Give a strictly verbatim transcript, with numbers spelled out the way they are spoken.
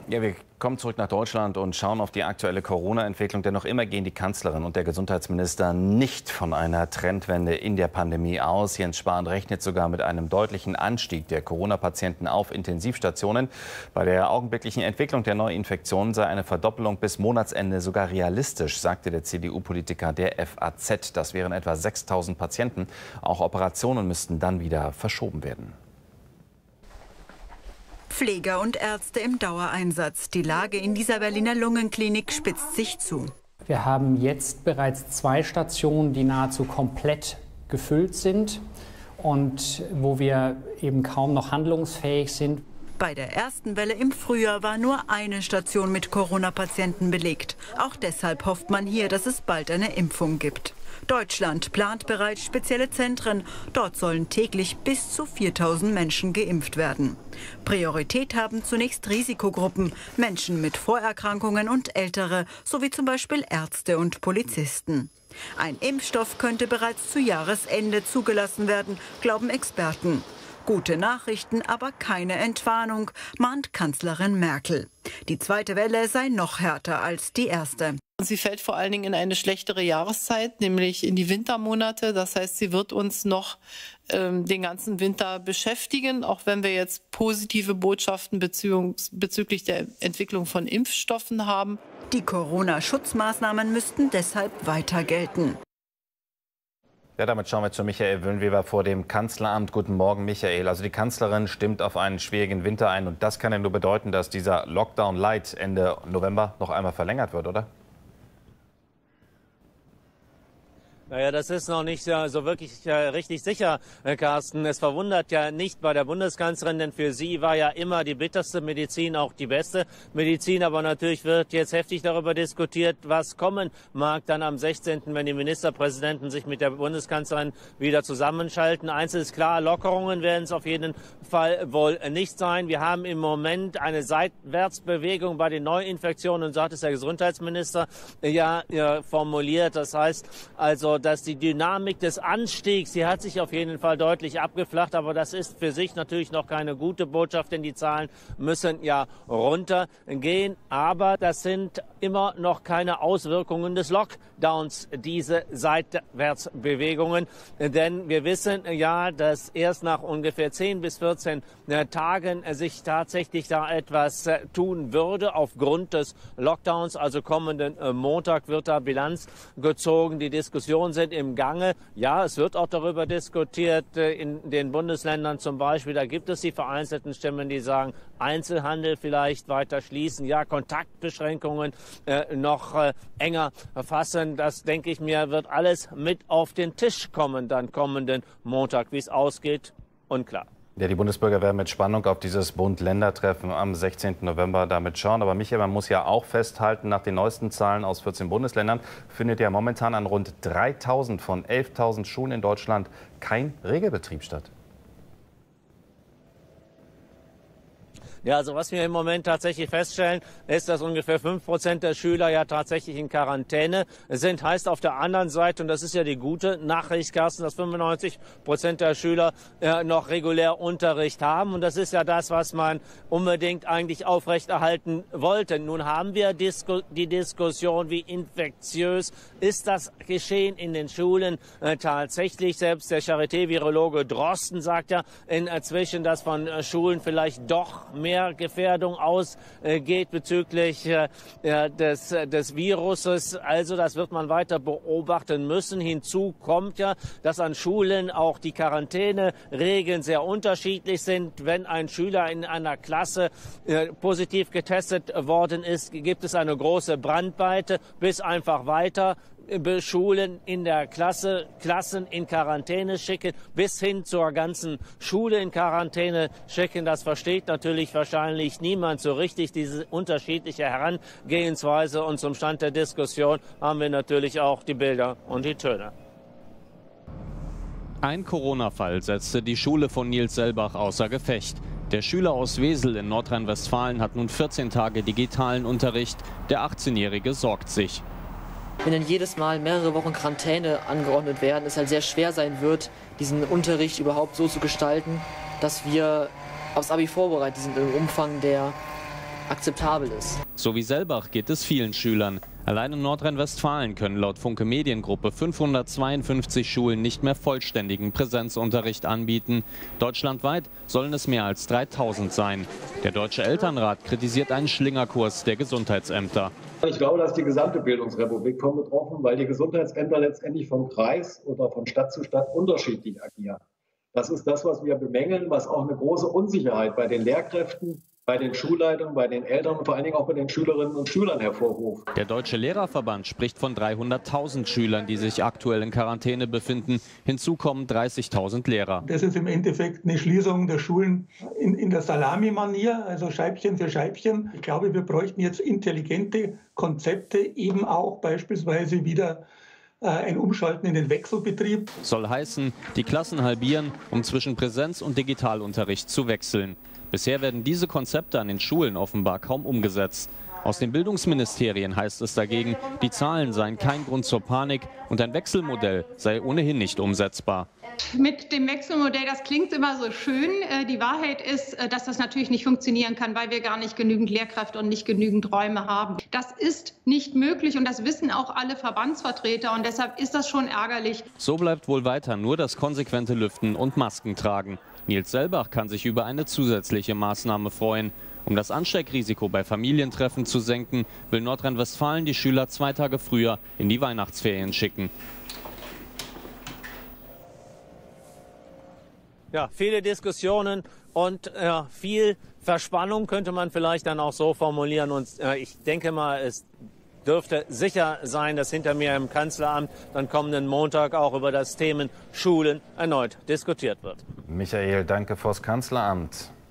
Ja, wir kommen zurück nach Deutschland und schauen auf die aktuelle Corona-Entwicklung. Denn noch immer gehen die Kanzlerin und der Gesundheitsminister nicht von einer Trendwende in der Pandemie aus. Jens Spahn rechnet sogar mit einem deutlichen Anstieg der Corona-Patienten auf Intensivstationen. Bei der augenblicklichen Entwicklung der Neuinfektionen sei eine Verdoppelung bis Monatsende sogar realistisch, sagte der C D U-Politiker der F A Z. Das wären etwa sechstausend Patienten. Auch Operationen müssten dann wieder verschoben werden. Pfleger und Ärzte im Dauereinsatz. Die Lage in dieser Berliner Lungenklinik spitzt sich zu. Wir haben jetzt bereits zwei Stationen, die nahezu komplett gefüllt sind und wo wir eben kaum noch handlungsfähig sind. Bei der ersten Welle im Frühjahr war nur eine Station mit Corona-Patienten belegt. Auch deshalb hofft man hier, dass es bald eine Impfung gibt. Deutschland plant bereits spezielle Zentren. Dort sollen täglich bis zu viertausend Menschen geimpft werden. Priorität haben zunächst Risikogruppen, Menschen mit Vorerkrankungen und Ältere, sowie zum Beispiel Ärzte und Polizisten. Ein Impfstoff könnte bereits zu Jahresende zugelassen werden, glauben Experten. Gute Nachrichten, aber keine Entwarnung, mahnt Kanzlerin Merkel. Die zweite Welle sei noch härter als die erste. Sie fällt vor allen Dingen in eine schlechtere Jahreszeit, nämlich in die Wintermonate. Das heißt, sie wird uns noch ähm, den ganzen Winter beschäftigen, auch wenn wir jetzt positive Botschaften bezüglich der Entwicklung von Impfstoffen haben. Die Corona-Schutzmaßnahmen müssten deshalb weiter gelten. Ja, damit schauen wir zu Michael Wöhnweber vor dem Kanzleramt. Guten Morgen, Michael. Also die Kanzlerin stimmt auf einen schwierigen Winter ein. Und das kann ja nur bedeuten, dass dieser Lockdown Light Ende November noch einmal verlängert wird, oder? Naja, das ist noch nicht so wirklich äh, richtig sicher, äh, Carsten. Es verwundert ja nicht bei der Bundeskanzlerin, denn für sie war ja immer die bitterste Medizin auch die beste Medizin. Aber natürlich wird jetzt heftig darüber diskutiert, was kommen mag dann am sechzehnten, wenn die Ministerpräsidenten sich mit der Bundeskanzlerin wieder zusammenschalten. Eins ist klar, Lockerungen werden es auf jeden Fall wohl nicht sein. Wir haben im Moment eine Seitwärtsbewegung bei den Neuinfektionen, so hat es der Gesundheitsminister ja, ja formuliert. Das heißt also, dass die Dynamik des Anstiegs, die hat sich auf jeden Fall deutlich abgeflacht, aber das ist für sich natürlich noch keine gute Botschaft, denn die Zahlen müssen ja runtergehen. Aber das sind immer noch keine Auswirkungen des Lockdowns, diese Seitwärtsbewegungen. Denn wir wissen ja, dass erst nach ungefähr zehn bis vierzehn Tagen sich tatsächlich da etwas tun würde aufgrund des Lockdowns. Also kommenden Montag wird da Bilanz gezogen. Die Diskussion sind im Gange. Ja, es wird auch darüber diskutiert in den Bundesländern zum Beispiel. Da gibt es die vereinzelten Stimmen, die sagen, Einzelhandel vielleicht weiter schließen. Ja, Kontaktbeschränkungen äh, noch äh, enger fassen. Das, denke ich mir, wird alles mit auf den Tisch kommen dann kommenden Montag. Wie es ausgeht, unklar. Ja, die Bundesbürger werden mit Spannung auf dieses Bund-Länder-Treffen am sechzehnten November damit schauen. Aber Michael, man muss ja auch festhalten, nach den neuesten Zahlen aus vierzehn Bundesländern findet ja momentan an rund dreitausend von elftausend Schulen in Deutschland kein Regelbetrieb statt. Ja, also was wir im Moment tatsächlich feststellen, ist, dass ungefähr fünf Prozent der Schüler ja tatsächlich in Quarantäne sind. Heißt auf der anderen Seite, und das ist ja die gute Nachricht, Carsten, dass fünfundneunzig Prozent der Schüler äh, noch regulär Unterricht haben. Und das ist ja das, was man unbedingt eigentlich aufrechterhalten wollte. Nun haben wir Disku die Diskussion, wie infektiös ist das Geschehen in den Schulen äh, tatsächlich. Selbst der Charité-Virologe Drosten sagt ja inzwischen, dass von äh, Schulen vielleicht doch mehr Gefährdung ausgeht bezüglich äh, des, des Viruses. Also das wird man weiter beobachten müssen. Hinzu kommt ja, dass an Schulen auch die Quarantäneregeln sehr unterschiedlich sind. Wenn ein Schüler in einer Klasse äh, positiv getestet worden ist, gibt es eine große Brandweite bis einfach weiter Schulen in der Klasse, Klassen in Quarantäne schicken, bis hin zur ganzen Schule in Quarantäne schicken. Das versteht natürlich wahrscheinlich niemand so richtig, diese unterschiedliche Herangehensweise. Und zum Stand der Diskussion haben wir natürlich auch die Bilder und die Töne. Ein Corona-Fall setzte die Schule von Nils Selbach außer Gefecht. Der Schüler aus Wesel in Nordrhein-Westfalen hat nun vierzehn Tage digitalen Unterricht. Der achtzehnjährige sorgt sich. Wenn dann jedes Mal mehrere Wochen Quarantäne angeordnet werden, es halt sehr schwer sein wird, diesen Unterricht überhaupt so zu gestalten, dass wir aufs Abi vorbereitet sind im Umfang, der akzeptabel ist. So wie Selbach geht es vielen Schülern. Allein in Nordrhein-Westfalen können laut Funke Mediengruppe fünfhundertzweiundfünfzig Schulen nicht mehr vollständigen Präsenzunterricht anbieten. Deutschlandweit sollen es mehr als dreitausend sein. Der Deutsche Elternrat kritisiert einen Schlingerkurs der Gesundheitsämter. Ich glaube, dass die gesamte Bildungsrepublik von betroffen, weil die Gesundheitsämter letztendlich von Kreis oder von Stadt zu Stadt unterschiedlich agieren. Das ist das, was wir bemängeln, was auch eine große Unsicherheit bei den Lehrkräften, bei den Schulleitungen, bei den Eltern und vor allen Dingen auch bei den Schülerinnen und Schülern hervorruft. Der Deutsche Lehrerverband spricht von dreihunderttausend Schülern, die sich aktuell in Quarantäne befinden. Hinzu kommen dreißigtausend Lehrer. Das ist im Endeffekt eine Schließung der Schulen in, in der Salami-Manier, also Scheibchen für Scheibchen. Ich glaube, wir bräuchten jetzt intelligente Konzepte, eben auch beispielsweise wieder ein Umschalten in den Wechselbetrieb. Soll heißen, die Klassen halbieren, um zwischen Präsenz- und Digitalunterricht zu wechseln. Bisher werden diese Konzepte an den Schulen offenbar kaum umgesetzt. Aus den Bildungsministerien heißt es dagegen, die Zahlen seien kein Grund zur Panik und ein Wechselmodell sei ohnehin nicht umsetzbar. Mit dem Wechselmodell, das klingt immer so schön. Die Wahrheit ist, dass das natürlich nicht funktionieren kann, weil wir gar nicht genügend Lehrkräfte und nicht genügend Räume haben. Das ist nicht möglich und das wissen auch alle Verbandsvertreter und deshalb ist das schon ärgerlich. So bleibt wohl weiter nur das konsequente Lüften und Masken tragen. Nils Selbach kann sich über eine zusätzliche Maßnahme freuen. Um das Ansteckrisiko bei Familientreffen zu senken, will Nordrhein-Westfalen die Schüler zwei Tage früher in die Weihnachtsferien schicken. Ja, viele Diskussionen und äh, viel Verspannung könnte man vielleicht dann auch so formulieren. Und äh, ich denke mal, es dürfte sicher sein, dass hinter mir im Kanzleramt dann kommenden Montag auch über das Thema Schulen erneut diskutiert wird. Michael, danke fürs Kanzleramt.